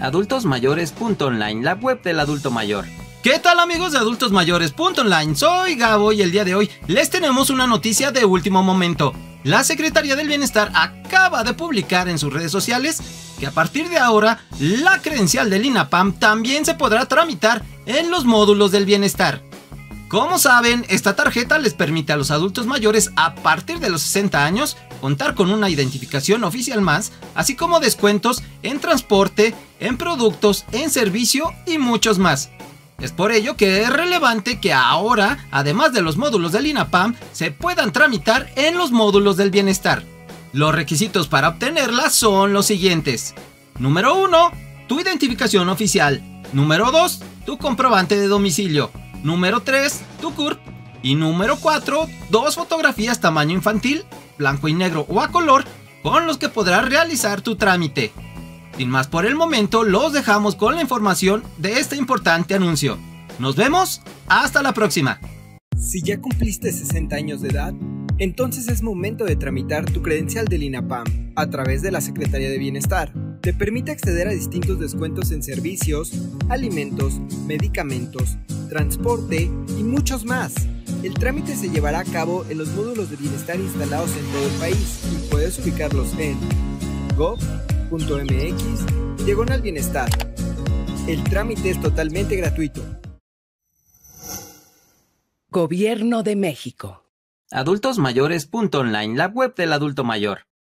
Adultosmayores.online, la web del adulto mayor. ¿Qué tal, amigos de Adultosmayores.online? Soy Gabo y el día de hoy les tenemos una noticia de último momento. La Secretaría del Bienestar acaba de publicar en sus redes sociales que a partir de ahora la credencial del INAPAM también se podrá tramitar en los módulos del bienestar. Como saben, esta tarjeta les permite a los adultos mayores a partir de los 60 años contar con una identificación oficial más, así como descuentos en transporte, en productos, en servicio y muchos más. Es por ello que es relevante que ahora, además de los módulos del INAPAM, se puedan tramitar en los módulos del bienestar. Los requisitos para obtenerla son los siguientes. Número 1, tu identificación oficial. Número 2, tu comprobante de domicilio. Número 3, tu CURP. Y número 4, 2 fotografías tamaño infantil, blanco y negro o a color, con los que podrás realizar tu trámite. Sin más por el momento, los dejamos con la información de este importante anuncio. Nos vemos, hasta la próxima. Si ya cumpliste 60 años de edad, entonces es momento de tramitar tu credencial del INAPAM a través de la Secretaría de Bienestar. Te permite acceder a distintos descuentos en servicios, alimentos, medicamentos, transporte y muchos más. El trámite se llevará a cabo en los módulos de bienestar instalados en todo el país y puedes ubicarlos en gov.mx/bienestar. El trámite es totalmente gratuito. Gobierno de México. Adultosmayores.online, la web del adulto mayor.